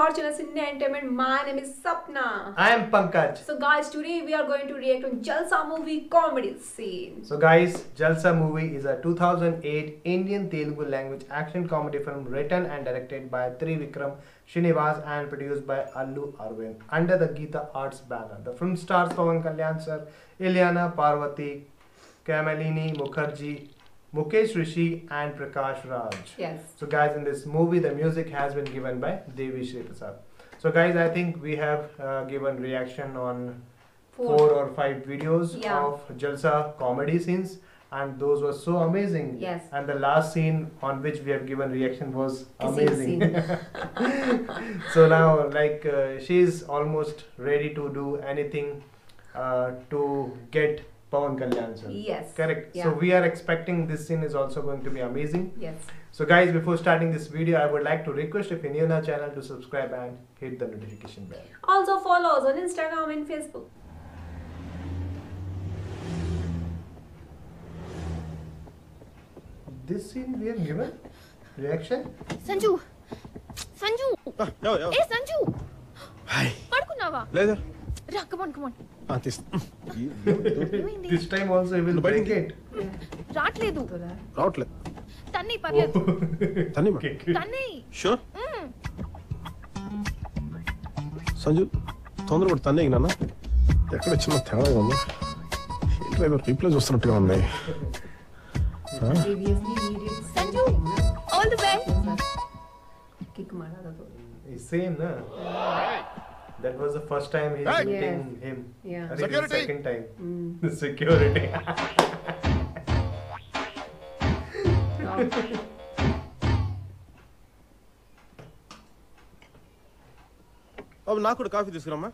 our channel Cine Entertainment. My name is Sapna. I am Pankaj. So guys, today we are going to react on Jalsa movie comedy scene. So guys, Jalsa movie is a 2008 Indian Telugu language action comedy film written and directed by Trivikram Srinivas and produced by Allu Arvind under the Geeta Arts banner. The film stars Pawan Kalyan sir, Ilyana Parvati, Kamalini Mukherjee, Mukesh Rishi and Prakash Raj. Yes. So guys, in this movie the music has been given by Devi Shri Prasad. So guys, I think we have given reaction on 4 or 5 videos of Jalsa comedy scenes and those were so amazing. Yes. And the last scene on which we have given reaction was amazing. So now like she is almost ready to do anything to get Pawan Kalyan sir. Yes. Correct. Yeah. So we are expecting this scene is also going to be amazing. Yes. So guys, before starting this video, I would like to request if you're new in our channel to subscribe and hit the notification bell. Also follow us on Instagram and Facebook. This scene we have given reaction. Sanju Sanju ఏ Sanju hi పడుకున్నావా లేదా రా కమాన్ This time also he will break it. రాట్లేదు రావట్లేదు తన్ని పర్లేదు తన్నిమా తన్ని sure Sanju తొందరపడి తన్నే నాన్న ఎక్కడ చిన్న తేడా ఉంది ఏంటి ఏదో రీప్లై చూస్తున్నట్టుగా ఉంది Sanju all the best Kick mara tha to. It's same, na? That was the first time he's meeting him. Yeah. And it is the Security. second time. Security. బాబు నాకు కూడా కాఫీ తీసుకురమ్మా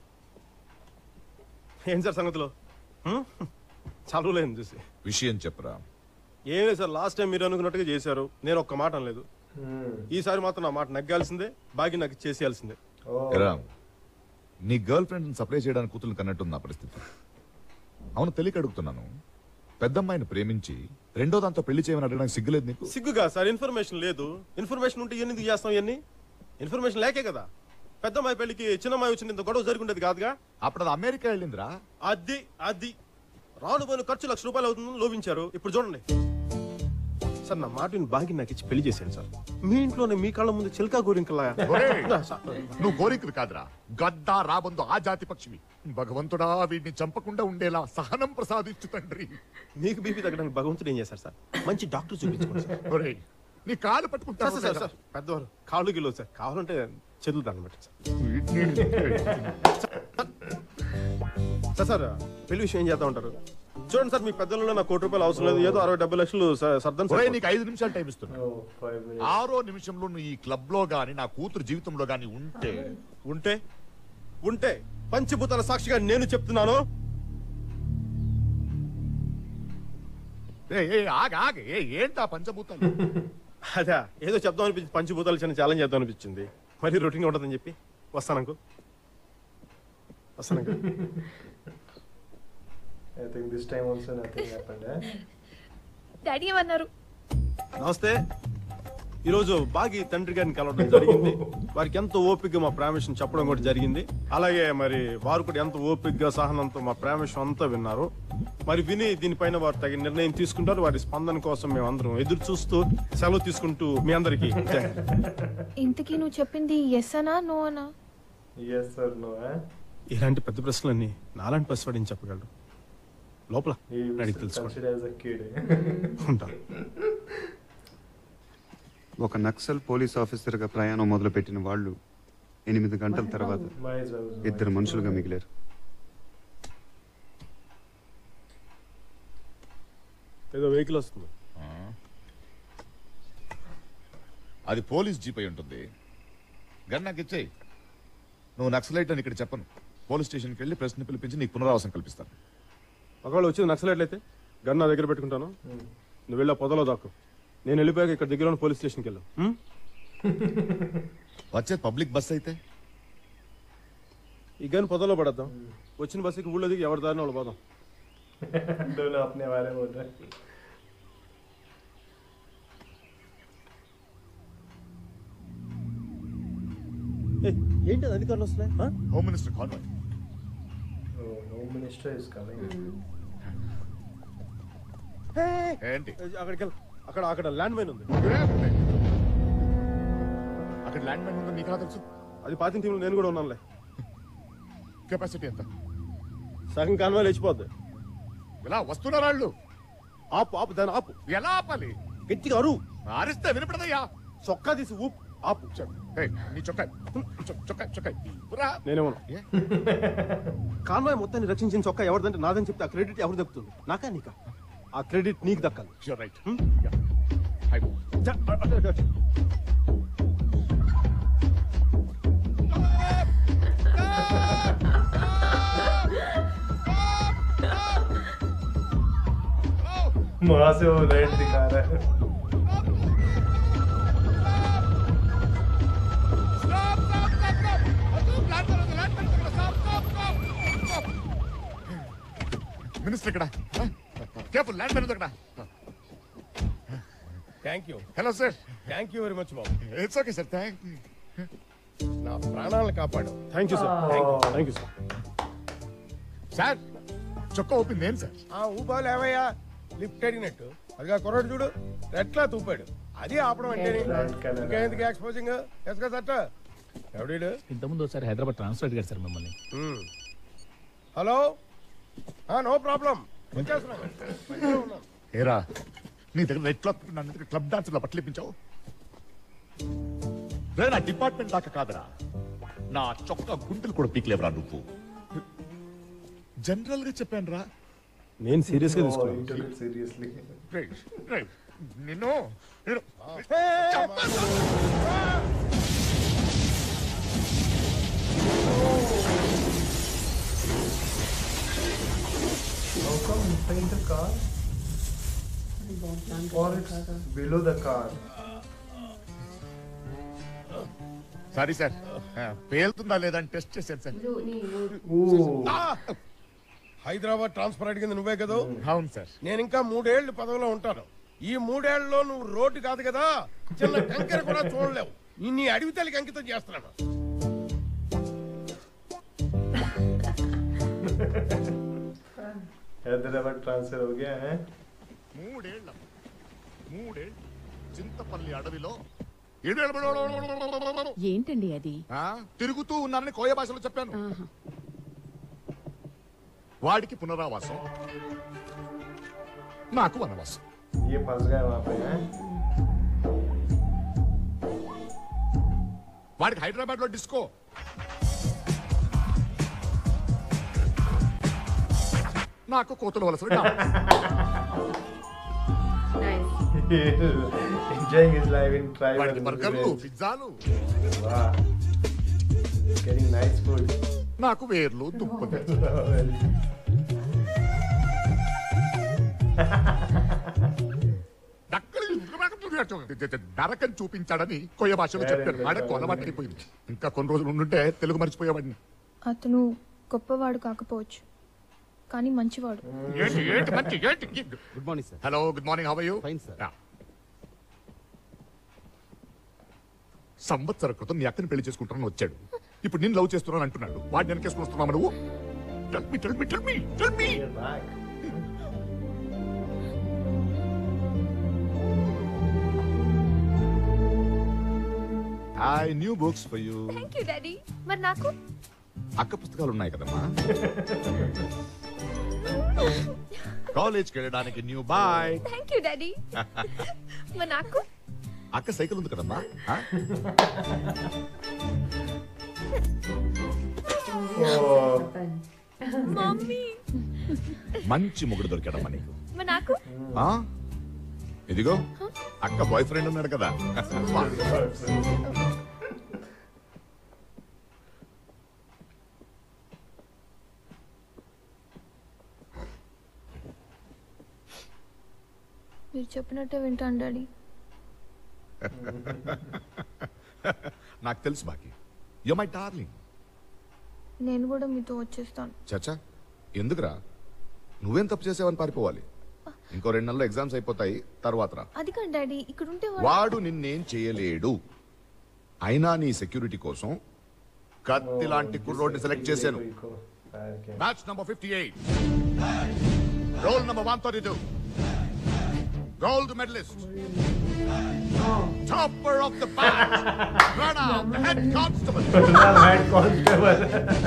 ఏం సార్ సంగతిలో చాలా రోజులైంది చూసి విషయం చెప్పరా. ఏం లేదు సార్, లాస్ట్ టైం మీరు అనుకున్నట్టుగా చేశారు, నేను ఒక్క మాట అనలేదు. ఈసారి మాత్రం నా మాట నగ్గాల్సిందే, బాగి నాకు చేసేయాల్సిందే. ఎరా, నీ గర్ల్ ఫ్రెండ్ సప్లై చేయడానికి కూతురు కన్నట్టుంది నా పరిస్థితి. అవును, తెలియక అడుగుతున్నాను. పెద్దమ్మాయిని ప్రేమించి రెండో దాంతో పెళ్లి చేయమని అడగడానికి సిగ్గులేదు నీకు? సిగ్గుగా సార్, ఇన్ఫర్మేషన్ లేదు. ఇన్ఫర్మేషన్ ఉంటే ఎందుకు చేస్తాం ఇవన్నీ? ఇన్ఫర్మేషన్ లేకే కదా పెద్దమ్మాయి పెళ్లికి చిన్నమ్మాయి వచ్చిన ఇంత గొడవ జరుగుండేది కాదుగా. అప్పుడు అది అమెరికా వెళ్ళిందిరా. అది అది రాను పోయిన ఖర్చు ₹1,00,000 అవుతుందని లోపించారు. ఇప్పుడు చూడండి సార్, నా మాటని బాగి నాకు ఇచ్చి పెళ్లి చేశాను సార్. మీ ఇంట్లోనే మీ కళ్ళ ముందు చిలకా గోరింకలా. నువ్వు గోరికులు కాదురా, గద్దా రాబందు ఆ జాతి పక్షివి. భగవంతుడా, వీడిని చంపకుండా ఉండేలా సహనం ప్రసాదించు తండ్రి. మీకు బీపీ తగ్గడానికి భగవంతుడు ఏం చేశారు సార్? మంచి డాక్టర్ చూపించుకోండి సార్. నీ కాలు పట్టుకుంటా సార్ సార్, పెద్దవారు కాళ్ళు గిలో సార్, కావాలంటే చేతులు దాన్ని బట్టి సార్. సార్ పెళ్లి విషయం ఏం చేద్దాం ఉంటారు? చూడండి సార్, మీ పెద్దలలో నాకు ₹1,00,000 అవసరం లేదు, ఏదో 60-70 లక్షలు సర్దం. నీకు 5 నిమిషాలు టైం ఇస్తున్నా. 5 minutes. 6వ నిమిషంలో నువ్వు ఈ క్లబ్ లో గాని నా కూతురు జీవితంలో గాని ఉంటే ఉంటే ఉంటే పంచభూతాల సాక్షిగా నేను చెప్తున్నాను. ఏంటా పంచభూతాలు? అదే ఏదో చెప్దాం అనిపించింది, పంచభూతాలు చిన్న ఛాలెంజ్ చేద్దాం అనిపించింది. మరి రొటీన్ ఉంటుందని చెప్పి వస్తాను. I think this time also nothing happened. Daddy ఏమన్నారు? నమస్తే. ఈరోజు బాగి తండ్రి గారిని కలవడం జరిగింది. వారికి ఎంతో ఓపికగా మా ప్రేమేశం చెప్పడం కూడా జరిగింది. అలాగే మరి వారు కూడా ఎంతో ఓపికగా సహనంతో మా ప్రేమేశం అంతా విన్నారు. మరి విని దీనిపైన వారు తగిన నిర్ణయం తీసుకుంటారు. వారి స్పందన కోసం మేము అందరం ఎదురు చూస్తూ సెలవు తీసుకుంటూ మీ అందరికి ఇంతకీ నువ్వు చెప్పింది ఎస్ అనా నో అనా? Yes or no? ఇలాంటి పెద్ద ప్రశ్నలన్నీ నాలాంటి పసివాడిని చెప్పగలరు. లోపల He was అడిగి తెలుసుకోండి. considered as a kid. ఉంటాను. ఒక నక్సల్ పోలీస్ ఆఫీసర్గా ప్రయాణం మొదలుపెట్టిన వాళ్ళు 8 గంటల తర్వాత ఇద్దరు మనుషులుగా మిగిలారు. ఏదో వెహికల్ వస్తుంది. అది పోలీస్ జీప్ అయి ఉంటుంది. గన్ నాకు ఇచ్చేయి. నువ్వు నక్సలైట్ అని ఇక్కడ చెప్పను. పోలీస్ స్టేషన్కి వెళ్ళి ప్రెస్ని పిలిపించి నీకు పునరావాసం కల్పిస్తాను. ఒకవేళ వచ్చేది నక్సలైట్లయితే గన్ నా దగ్గర పెట్టుకుంటాను. నువ్వు వెళ్ళా పొదలో దాకు. నేను వెళ్ళిపోయాక ఇక్కడ దగ్గర ఉన్న పోలీస్ స్టేషన్కి వెళ్ళాను. వచ్చేది పబ్లిక్ బస్ అయితే ఈ గన్ పొదలో పడద్దాం. వచ్చిన బస్సుకి ఊళ్ళో దిగి ఎవరి దారిని వాళ్ళు పోదాం. दोनों अपने बारे में बोल रहे हैं. ఏంటి అది అధికారులు వస్తున్నాయి home minister convoy. Home minister is coming. ఏంటి అక్కడికి వెళ్ళి అక్కడ అక్కడ ల్యాండ్ మైన్ ఉంది. అక్కడ ల్యాండ్ మైన్ ఉందో నీకు తెలుసు? అది పాతిన టీంలో నేను కూడా ఉన్నానులే. కెపాసిటీ ఎంత? సగం కాన్వాయ్ లేచిపోద్ది. ఇలా వస్తున్నారు వాళ్ళు. ఆపు ఆపు దాన్ని ఆపు. ఎలా ఆపాలి? గట్టిగా అరువు. ఆరిస్తే వినపడదయ్యా. చొక్కా తీసి ఊపు. ఆపు. ఏయ్, నీ చొక్కా చొక్కా పురా. నేనేమన్నా ఏ? కాన్వాయ్ మొత్తాన్ని రక్షించిన చొక్కా ఎవరిదంటే నాదని చెప్తే ఆ క్రెడిట్ ఎవరు దక్కుతుంది? నాకా నీకా? ఆ క్రెడిట్ నీకు దక్కాలి. You're right. Hmm? Yeah. Hi. वहां से वो रेड दिखा रहा है. మినిస్టర్ ఇక్కడ. కేర్ఫుల్, ల్యాండ్ మైన్ ఇక్కడ. Thank you hello sir. Thank you very much బాబు. It's okay sir. థ్యాంక్ నా ప్రాణాలను కాపాడు. Thank you sir. Thank you sir. Sir, చొక్కా ఓపెన్ నేను సార్. ఆ ఊబాలు ఏవయ్యా లిఫ్ట్ అడిగినట్టు అదిగా కుర్రాడు చూడు ఎట్లా తూపాడు. అది ఆపడం అంటే ఇంకెందుకు ఎక్స్పోజింగ్ ఎస్గా సట్ట ఎవడీడు. ఇంతకుముందు ఒకసారి హైదరాబాద్ ట్రాన్స్ఫర్ అడిగారు సార్ మిమ్మల్ని. హలో నో ప్రాబ్లం వచ్చేస్తున్నాను. ఏరా, నీ దగ్గర రెడ్ క్లబ్ నన్ను దగ్గర క్లబ్ డాన్సర్లో బట్టలు ఇప్పించావు. రే, నా డిపార్ట్మెంట్ దాకా కాదురా, నా చొక్కా గుంటలు కూడా పీక్లేవరా నువ్వు. జనరల్ గా చెప్పాను రా. నేను సీరియస్ గా Oh, he తీసుకున్నాను. took it seriously. నిన్ను How come inside the car? Or it's below the car? Sorry sir, పేలుతుందా లేదా అని టెస్ట్ చేశాను సార్. Ooh. హైదరాబాద్ ట్రాన్స్ఫర్ అడిగింది నువ్వే కదా. అవును సార్. నేను ఇంకా 3 ఏళ్ళు పదవిలో ఉంటాను. ఈ 3 ఏళ్లలో నువ్వు రోడ్డు కాదు కదా చిన్న కంకెర కూడా చూడలేవు. నీ అడవి తల్లికి అంకితం చేస్తున్నాను. हैदराबाद ट्रांसफर हो गया है. 3 ఏళ్ళు చింతపల్లి అడవిలో ఏంటండి అది? తిరుగుతూ ఉన్నానని కోయ భాషలో చెప్పాను. వాడికి పునరావాసం, నాకు వనవాసం. ये फंस गए वहां पे हैं. వాడికి హైదరాబాద్ లో డిస్కో, నాకు కోతుల వలసలు. Enjoying his life in tribal వాడికి బర్గర్లు, village. పిజ్జాలు, Wow. Getting nice food. నాకు వేర్లు, దుంపలు. నరకం చూపించాడని కొయ్య భాషలో చెప్పాడు. ఆడ కొలవాటైపోయింది. ఇంకా కొన్ని రోజులు ఉండుంటే తెలుగు మర్చిపోయేవాడిని. అతను గొప్పవాడు కాకపోవచ్చు కానీ మంచివాడు. Good morning sir. Hello, good morning. How are you? Fine sir. సంవత్సర క్రితం నీ అక్కని పెళ్లి చేసుకుంటానని వచ్చాడు. ఇప్పుడు నేను లవ్ చేస్తున్నాను అంటున్నాడు. వాడిని వెనకేసుకుని వస్తున్నావు నువ్వు. Tell me. You're back. I new books for you. Thank you daddy. మరి నాకు అక్క పుస్తకాలు ఉన్నాయి కదమ్మా. కాలేజ్కి వెళ్ళడానికి new boy. Thank you daddy. మరి నాకు అక్క సైకిల్ ఉంది కదమ్మా. Oh. మమ్మీ. మంచి మొగుడు దొరికాడమ్మా నీకు. మరి నాకు ఆ? ఇదిగో అక్క బాయ్ ఫ్రెండ్ ఉన్నాడు కదా. మీరు చెప్పినట్టే వింటాను డాడీ. నాకు తెలుసు బాకీ. You my darling. నేను కూడా మీతో వచ్చేస్తాను. చచ్చా, ఎందుకురా? నువ్వేం తప్పు చేసావని పారిపోవాలి? ఇంకో 2 నెలల్లో ఎగ్జామ్స్ అయిపోతాయి, తర్వాత రా. అది కాదు డాడీ, ఇక్కడ ఉంటే వాడు నిన్నేం చేయలేడు. అయినా నీ సెక్యూరిటీ కోసం కత్తి లాంటి కుర్రోడ్ని సెలెక్ట్ చేశాను. Match number 58, roll number 132, gold medalist, topper of the batch, Pranav, the head constable. Head constable.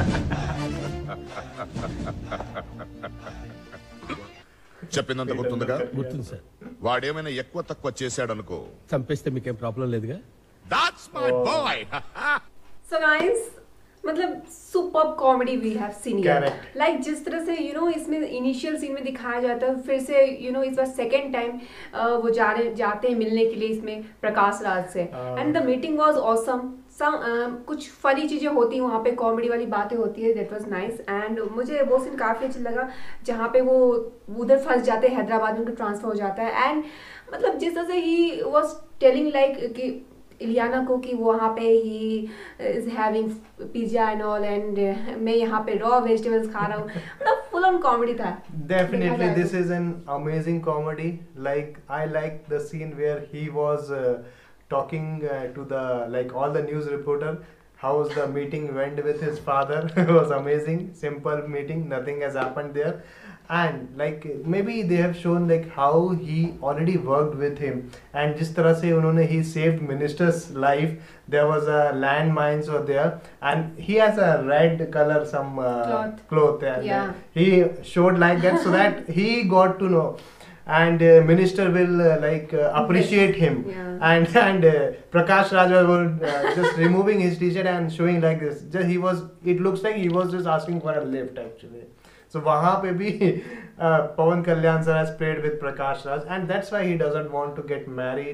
చెప్పిందంత గుర్తుందిగా? గుర్తుంది సార్. వాడేమైనా ఎక్కువ తక్కువ చేశాడనుకో, చంపేస్తే మీకేం ప్రాబ్లం లేదుగా? that's my boy. So guys, मतलब super comedy we have seen here. Correct. Like जिस तरह से इसमें इनिशियल सीन में दिखाया जाता है, फिर से इस बार सेकंड टाइम वो जाते हैं मिलने के लिए इसमें प्रकाश राज से, and the meeting was awesome. कुछ फनी चीज़ें होती हैं वहाँ पे, कॉमेडी वाली बातें होती है, दैट वाज नाइस. एंड मुझे वो सीन काफ़ी अच्छा लगा जहाँ पे वो उधर फंस जाते हैं हैदराबाद में, उनका ट्रांसफ़र हो जाता है. एंड मतलब जिस तरह से ही वॉज टेलिंग लाइक कि इलियाना को कि वहाँ पे he is having pizza and all, and मैं यहाँ पे रॉ वेजिटेबल्स खा रहा हूँ. मतलब फुल ऑन कॉमेडी था. Definitely, this is an amazing comedy. Like I like the scene where he was talking to the all the news reporter. How the meeting went with his father. It was amazing. Simple meeting. Nothing has happened there. And maybe they have shown how he already worked with him. And जिस तरह से उन्होंने he saved minister's life. There was a landmines were there, and he has a red color some cloth. And Yeah. he showed like that so that he got to know. And minister will appreciate him. Yeah. And Prakash Raj was just removing his t-shirt and showing like this. It looks like he was just asking for a lift actually. So वहाँ पे भी Pawan Kalyan sir has played with Prakash Raj, and that's why he doesn't want to get married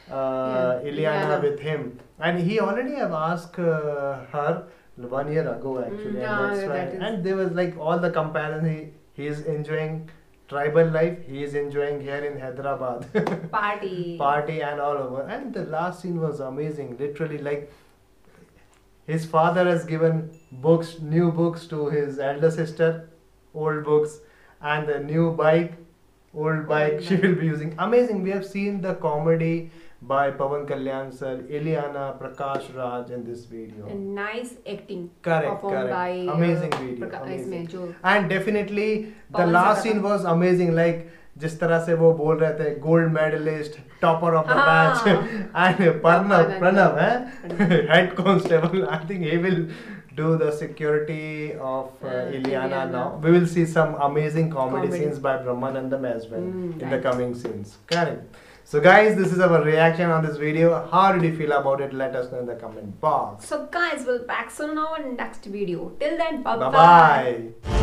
Ileana with him. And he already have asked her 1 year ago actually. Yeah, And that's why. that is- And there was all the comparison. He is enjoying tribal life. He is enjoying here in Hyderabad. Party and all over. And the last scene was amazing. Literally his father has given new books to his elder sister, old books, and the new bike, old bike she will be using. Amazing. We have seen the comedy by Pawan Kalyan sir, Ileana, Prakash Raj in this video. And nice acting. Correct, performed correct. by Amazing video. इसमें Amazing. जो And definitely the Pawan last sir scene का was amazing. जिस तरह से वो बोल रहे थे gold medalist, topper of the batch, and Pranav है head constable. I think he will do the security of Ileana now. We will see some amazing comedy scenes by Brahmanandam as well in the coming scenes. Correct. So guys, this is our reaction on this video. How did you feel about it? Let us know in the comment box. So guys, we'll back soon on our next video. Till then, bye Bye bye.